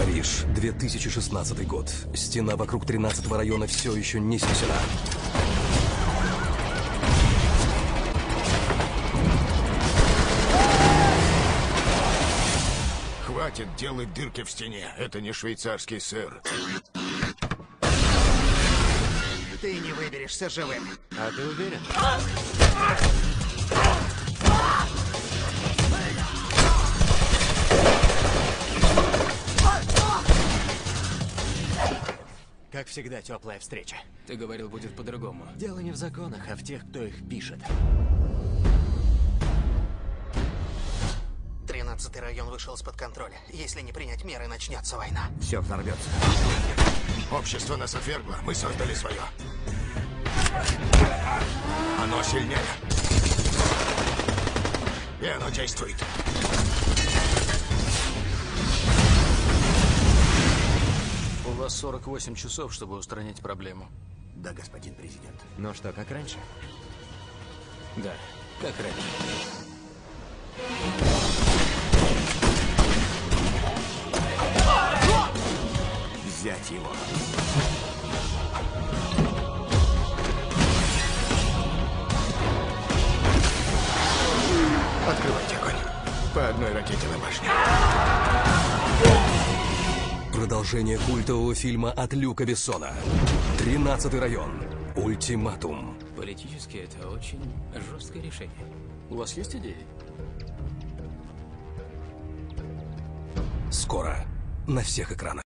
Париж, 2016 год. Стена вокруг 13-го района все еще не снесена. Хватит делать дырки в стене. Это не швейцарский сыр. Ты не выберешься живым. А ты уверен? Как всегда, теплая встреча. Ты говорил, будет по-другому. Дело не в законах, а в тех, кто их пишет. 13-й район вышел из-под контроля. Если не принять меры, начнется война. Все взорвется. Общество нас отвергло. Мы создали свое. Оно сильнее. И оно действует. У вас 48 часов, чтобы устранить проблему. Да, господин президент. Ну что, как раньше? Да, как раньше. Взять его. Открывайте огонь. По одной ракете на башню. Продолжение культового фильма от Люка Бессона. 13-й район. Ультиматум. Политически это очень жесткое решение. У вас есть идеи? Скоро на всех экранах.